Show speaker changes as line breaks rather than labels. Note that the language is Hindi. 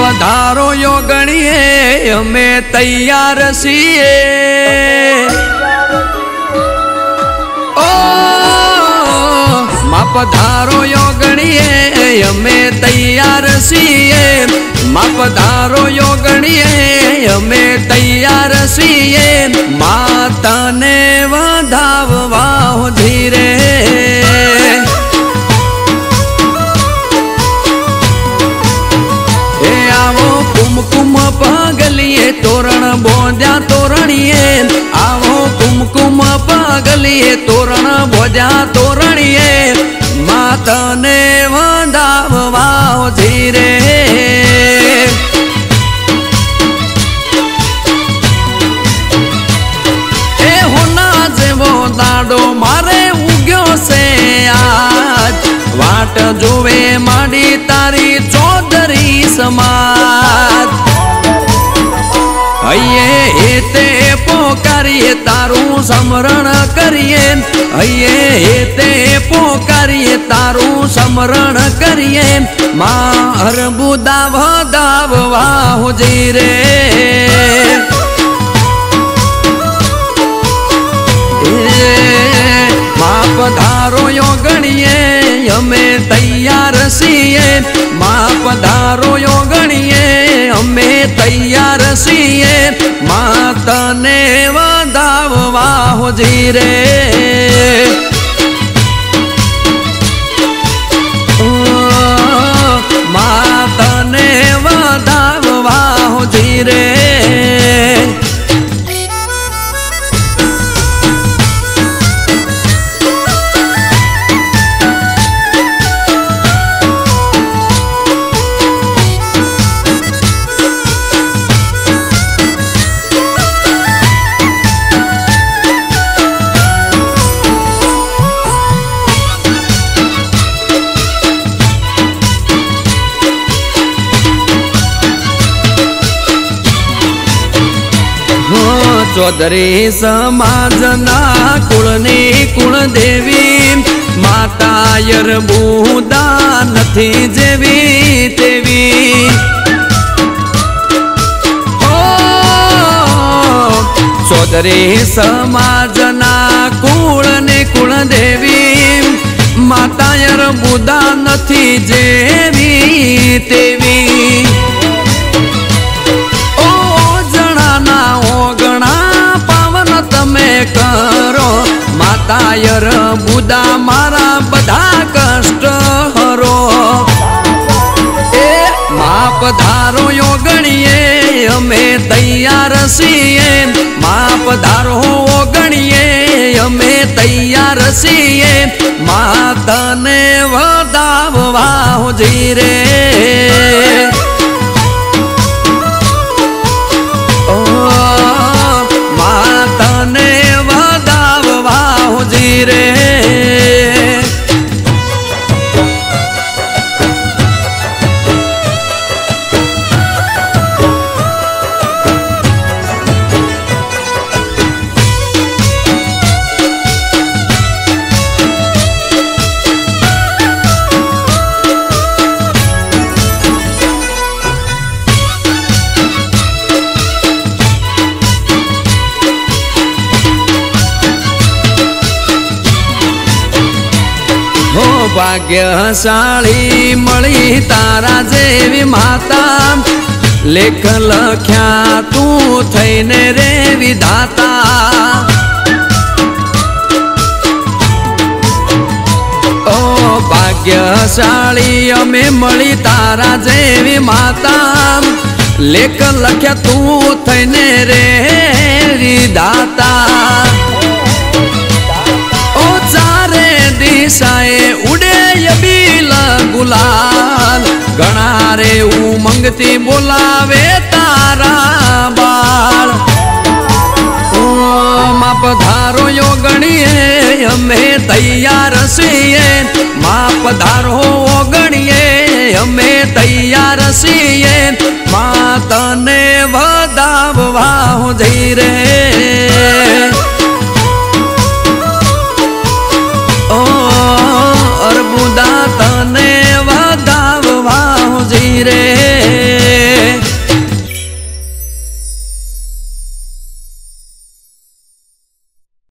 पधारो योगणिए हमें तैयार सीए। ओ मां पधारो योगणिए हमें तैयार सीए। मां पधारो योगणिए हमें तैयार सीए। माता ने वधाववा धीरे कुमकुम पगलिए तोरण बोझा तोरणिए। आवो कुमकुम पगलिए तोरण बोझा तोरणिए। माता ने वधाववा धीरे ए होना जेवो दाडो मारे उग्यो से आज। वाट जोवे माडी तारी चौधरी समाज। अये हेते पोकारिए तारू समरण करिए। अये हेते पोकारिए तारू समरण करिए। मां अरबुदा वधाववा जीरे मां पधारो योगणिए हमें तैयार सीए। मां पधारो योगणिए हमें तैयार सीए। माता ने वधाववा धीरे माता ने वधाववा धीरे। चौधरी समाजना कुळनी कुळदेवी। माता अरबुदा नथी जेवी तेवी। ओ चौधरी समाजना कुळनी कुळदेवी। माता अरबुदा नथी जेवी तेवी। करो माता अरबुदा मारा बधा कष्ट हरो। ए मां पधारो योगणिए हमें तैयार सीए। मां पधारो योगणिए हमें तैयार सीए। माता ने वधाववा धीरे धीरे भाग्यशाली मळी तारा जेवी माता। लेख लख्या तू थईने रे विधाता। ओ भाग्यशाली अमे मळी तारा जेवी माता। लेख लख्या तू थईने रे विधाता। ओ चारे दिशाए उड़े यबील गुलाल। घना रे उमंगती बोलावे तारा बाल। मां पधारो योगणिए हमें तैयार सीए। मां पधारो योगणिए हमें तैयार सीए। माता ने वधाववा धीरे